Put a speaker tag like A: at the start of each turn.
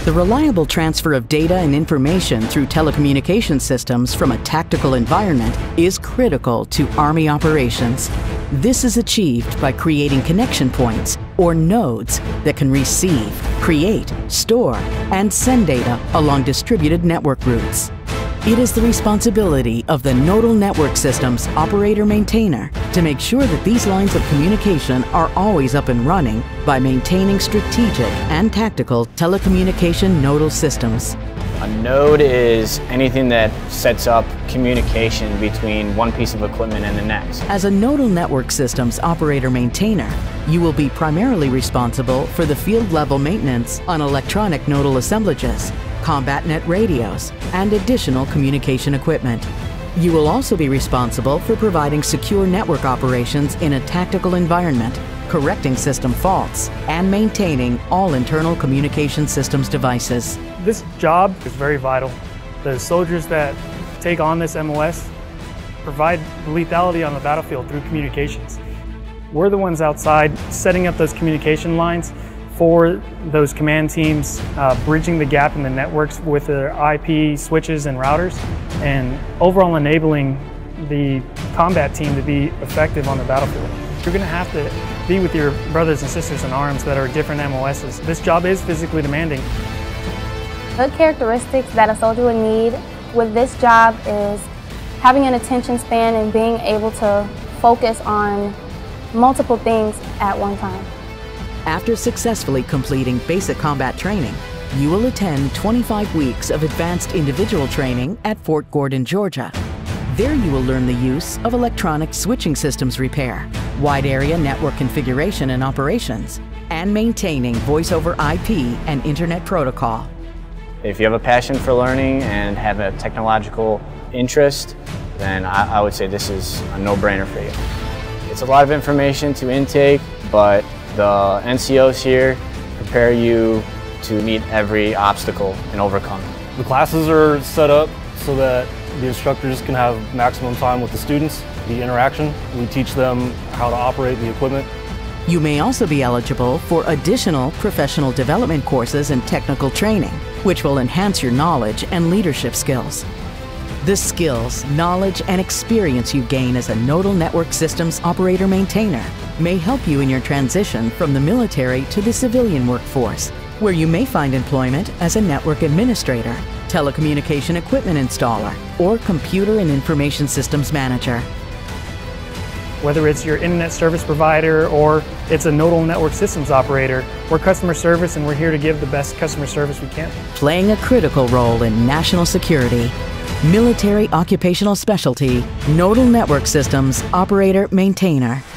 A: The reliable transfer of data and information through telecommunication systems from a tactical environment is critical to Army operations. This is achieved by creating connection points, or nodes, that can receive, create, store, and send data along distributed network routes. It is the responsibility of the Nodal Network Systems Operator-Maintainer to make sure that these lines of communication are always up and running by maintaining strategic and tactical telecommunication nodal systems.
B: A node is anything that sets up communication between one piece of equipment and the next.
A: As a Nodal Network Systems Operator-Maintainer, you will be primarily responsible for the field-level maintenance on electronic nodal assemblages, combat net radios, and additional communication equipment. You will also be responsible for providing secure network operations in a tactical environment, correcting system faults, and maintaining all internal communication systems devices.
C: This job is very vital. The soldiers that take on this MOS provide lethality on the battlefield through communications. We're the ones outside setting up those communication lines for those command teams, bridging the gap in the networks with their IP switches and routers, and overall enabling the combat team to be effective on the battlefield. You're going to have to be with your brothers and sisters in arms that are different MOSs. This job is physically demanding.
D: Good characteristics that a soldier would need with this job is having an attention span and being able to focus on multiple things at one time.
A: After successfully completing basic combat training, you will attend 25 weeks of advanced individual training at Fort Gordon, Georgia. There you will learn the use of electronic switching systems repair, wide area network configuration and operations, and maintaining voice over IP and internet protocol.
B: If you have a passion for learning and have a technological interest, then I would say this is a no-brainer for you. It's a lot of information to intake, but the NCOs here prepare you to meet every obstacle and overcome it.
E: The classes are set up so that the instructors can have maximum time with the students, the interaction. We teach them how to operate the equipment.
A: You may also be eligible for additional professional development courses and technical training, which will enhance your knowledge and leadership skills. The skills, knowledge, and experience you gain as a Nodal Network Systems Operator-Maintainer may help you in your transition from the military to the civilian workforce, where you may find employment as a network administrator, telecommunication equipment installer, or computer and information systems manager.
C: Whether it's your internet service provider or it's a Nodal Network Systems Operator, we're customer service and we're here to give the best customer service we can.
A: Playing a critical role in national security. Military Occupational Specialty, Nodal Network Systems Operator-Maintainer.